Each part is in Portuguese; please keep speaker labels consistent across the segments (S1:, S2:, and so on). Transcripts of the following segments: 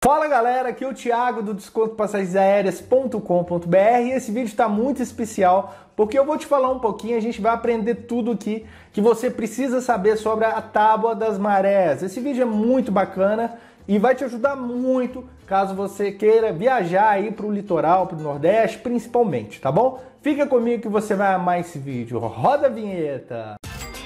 S1: Fala galera, aqui é o Thiago do descontopassagensaéreas.com.br e esse vídeo está muito especial porque eu vou te falar um pouquinho, a gente vai aprender tudo aqui que você precisa saber sobre a tábua das marés. Esse vídeo é muito bacana e vai te ajudar muito caso você queira viajar aí para o litoral, para o Nordeste principalmente, tá bom? Fica comigo que você vai amar esse vídeo. Roda a vinheta!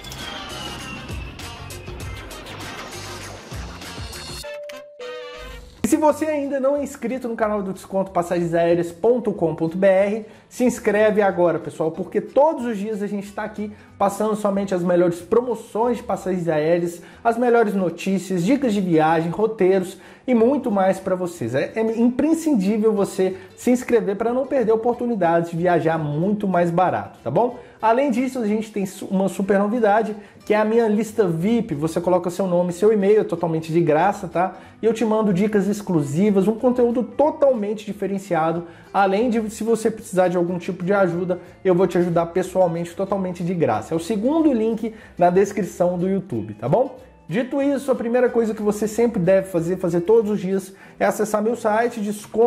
S1: E se você ainda não é inscrito no canal do descontopassagensaéreas.com.br, se inscreve agora, pessoal, porque todos os dias a gente está aqui passando somente as melhores promoções de passagens aéreas, as melhores notícias, dicas de viagem, roteiros e muito mais para vocês. É imprescindível você se inscrever para não perder oportunidades de viajar muito mais barato, tá bom? Além disso, a gente tem uma super novidade, que é a minha lista VIP. Você coloca seu nome e seu e-mail, é totalmente de graça, tá? E eu te mando dicas exclusivas, um conteúdo totalmente diferenciado. Além de, se você precisar de algum tipo de ajuda, eu vou te ajudar pessoalmente, totalmente de graça. É o segundo link na descrição do YouTube, tá bom? Dito isso, a primeira coisa que você sempre deve fazer todos os dias, é acessar meu site,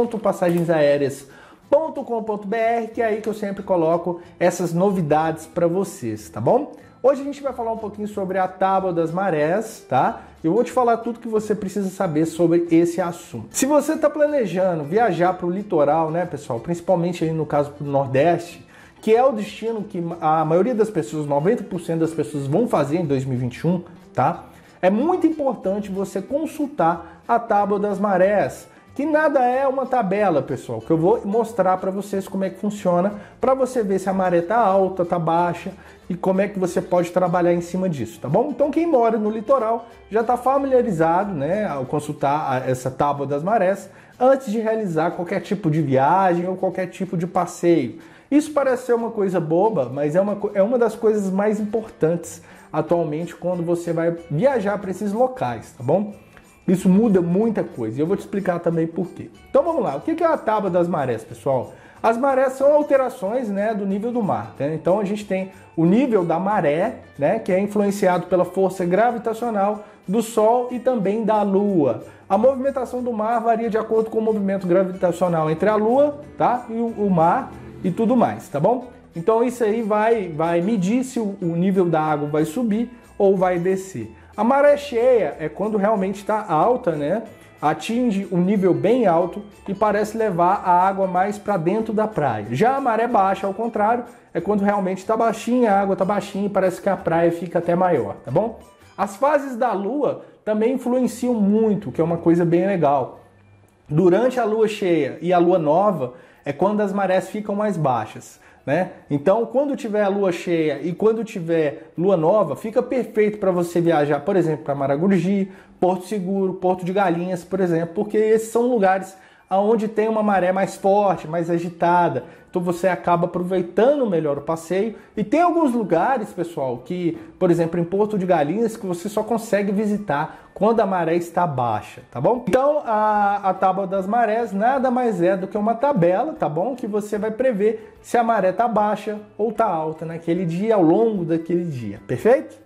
S1: descontopassagensaéreas.com.br, que é aí que eu sempre coloco essas novidades para vocês, tá bom? Hoje a gente vai falar um pouquinho sobre a tábua das marés, tá? Eu vou te falar tudo que você precisa saber sobre esse assunto. Se você está planejando viajar para o litoral, né, pessoal, principalmente aí no caso para o Nordeste, que é o destino que a maioria das pessoas, 90% das pessoas vão fazer em 2021, tá? É muito importante você consultar a tábua das marés, que nada é uma tabela, pessoal, que eu vou mostrar para vocês como é que funciona, para você ver se a maré tá alta, tá baixa e como é que você pode trabalhar em cima disso, tá bom? Então quem mora no litoral já está familiarizado, né, ao consultar essa tábua das marés antes de realizar qualquer tipo de viagem ou qualquer tipo de passeio. Isso parece ser uma coisa boba, mas é uma das coisas mais importantes atualmente quando você vai viajar para esses locais, tá bom? Isso muda muita coisa e eu vou te explicar também por quê. Então vamos lá, o que é a tábua das marés, pessoal? As marés são alterações, né, do nível do mar, né? Então a gente tem o nível da maré, né, que é influenciado pela força gravitacional do Sol e também da Lua. A movimentação do mar varia de acordo com o movimento gravitacional entre a Lua, tá, e o mar e tudo mais, tá bom? Então isso aí vai medir se o nível da água vai subir ou vai descer. A maré cheia é quando realmente está alta, né? Atinge um nível bem alto e parece levar a água mais para dentro da praia. Já a maré baixa, ao contrário, é quando realmente está baixinha, a água está baixinha e parece que a praia fica até maior, tá bom? As fases da lua também influenciam muito, que é uma coisa bem legal. Durante a lua cheia e a lua nova é quando as marés ficam mais baixas, né? Então, quando tiver a lua cheia e quando tiver lua nova, fica perfeito para você viajar, por exemplo, para Maragogi, Porto Seguro, Porto de Galinhas, por exemplo, porque esses são lugares onde tem uma maré mais forte, mais agitada. Então você acaba aproveitando melhor o passeio. E tem alguns lugares, pessoal, que, por exemplo, em Porto de Galinhas, que você só consegue visitar quando a maré está baixa, tá bom? Então a tábua das marés nada mais é do que uma tabela, tá bom? Que você vai prever se a maré está baixa ou está alta naquele dia, ao longo daquele dia, perfeito?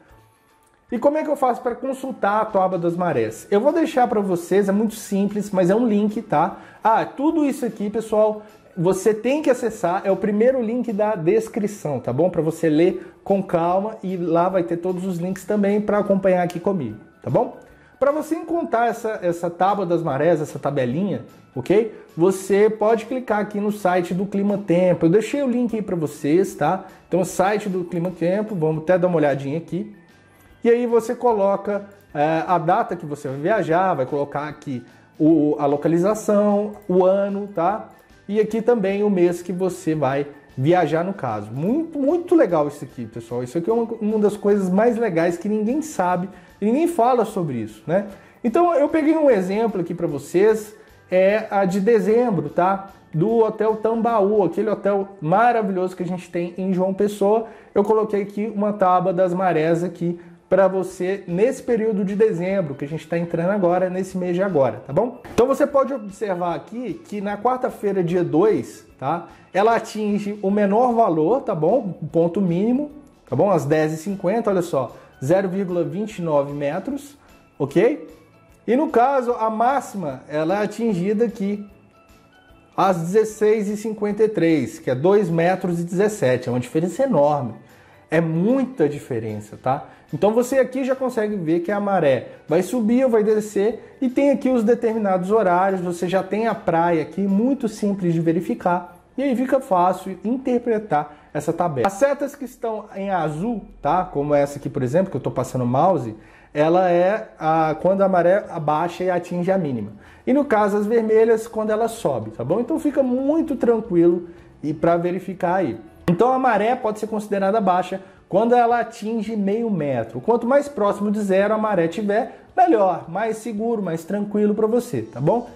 S1: E como é que eu faço para consultar a tábua das marés? Eu vou deixar para vocês, é muito simples, mas é um link, tá? Tudo isso aqui, pessoal, você tem que acessar, é o primeiro link da descrição, tá bom? Para você ler com calma e lá vai ter todos os links também para acompanhar aqui comigo, tá bom? Para você encontrar essa tábua das marés, essa tabelinha, ok? Você pode clicar aqui no site do Clima Tempo. Eu deixei o link aí para vocês, tá? Então o site do Clima Tempo, vamos até dar uma olhadinha aqui. E aí você coloca a data que você vai viajar, vai colocar aqui a localização, o ano, tá? E aqui também o mês que você vai viajar no caso. Muito, muito legal isso aqui, pessoal. Isso aqui é uma das coisas mais legais que ninguém sabe e ninguém fala sobre isso, né? Então eu peguei um exemplo aqui para vocês, é a de dezembro, tá? Do Hotel Tambaú, aquele hotel maravilhoso que a gente tem em João Pessoa. Eu coloquei aqui uma tábua das marés aqui para você nesse período de dezembro, que a gente está entrando agora, nesse mês de agora, tá bom? Então você pode observar aqui que na quarta-feira, dia 2, tá? Ela atinge o menor valor, tá bom? O ponto mínimo, tá bom? Às 10h50, olha só, 0,29 metros, ok? E no caso, a máxima ela é atingida aqui às 16h53, que é 2,17 metros, é uma diferença enorme. É muita diferença, tá? Então você aqui já consegue ver que a maré vai subir ou vai descer e tem aqui os determinados horários, você já tem a praia aqui, muito simples de verificar e aí fica fácil interpretar essa tabela. As setas que estão em azul, tá? Como essa aqui, por exemplo, que eu estou passando o mouse, ela é quando a maré abaixa e atinge a mínima. E no caso as vermelhas, quando ela sobe, tá bom? Então fica muito tranquilo e para verificar aí. Então a maré pode ser considerada baixa quando ela atinge meio metro. Quanto mais próximo de zero a maré tiver, melhor, mais seguro, mais tranquilo para você, tá bom?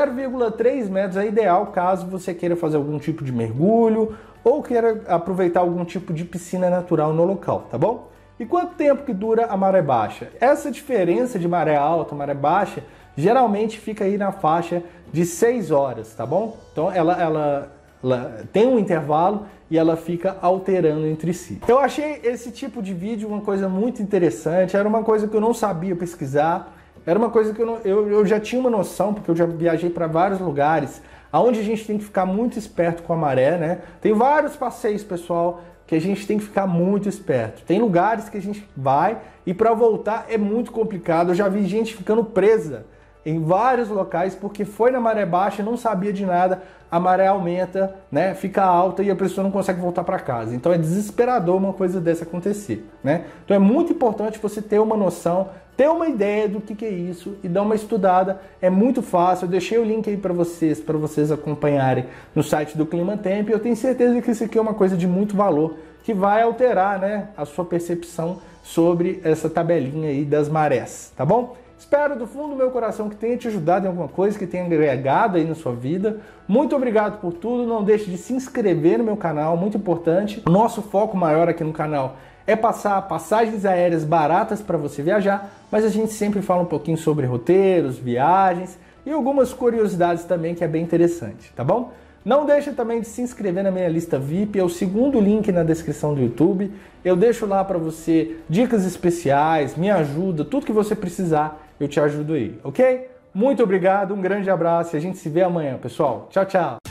S1: 0,3 metros é ideal caso você queira fazer algum tipo de mergulho ou queira aproveitar algum tipo de piscina natural no local, tá bom? E quanto tempo que dura a maré baixa? Essa diferença de maré alta, maré baixa, geralmente fica aí na faixa de 6 horas, tá bom? Então ela tem um intervalo e ela fica alterando entre si. Eu achei esse tipo de vídeo uma coisa muito interessante, era uma coisa que eu não sabia pesquisar, era uma coisa que eu já tinha uma noção, porque eu já viajei para vários lugares, onde a gente tem que ficar muito esperto com a maré, né? Tem vários passeios, pessoal, que a gente tem que ficar muito esperto. Tem lugares que a gente vai e para voltar é muito complicado. Eu já vi gente ficando presa em vários locais porque foi na maré baixa, não sabia de nada, a maré aumenta, né? Fica alta e a pessoa não consegue voltar para casa. Então é desesperador uma coisa dessa acontecer, né? Então é muito importante você ter uma noção, ter uma ideia do que é isso e dar uma estudada. É muito fácil. Eu deixei o link aí para vocês acompanharem no site do Climatempo. Eu tenho certeza que isso aqui é uma coisa de muito valor que vai alterar, né, a sua percepção sobre essa tabelinha aí das marés, tá bom? Espero do fundo do meu coração que tenha te ajudado em alguma coisa, que tenha agregado aí na sua vida. Muito obrigado por tudo. Não deixe de se inscrever no meu canal, muito importante. O nosso foco maior aqui no canal é passar passagens aéreas baratas para você viajar, mas a gente sempre fala um pouquinho sobre roteiros, viagens e algumas curiosidades também que é bem interessante, tá bom? Não deixe também de se inscrever na minha lista VIP, é o segundo link na descrição do YouTube. Eu deixo lá para você dicas especiais, me ajuda, tudo que você precisar, eu te ajudo aí, ok? Muito obrigado, um grande abraço e a gente se vê amanhã, pessoal. Tchau, tchau!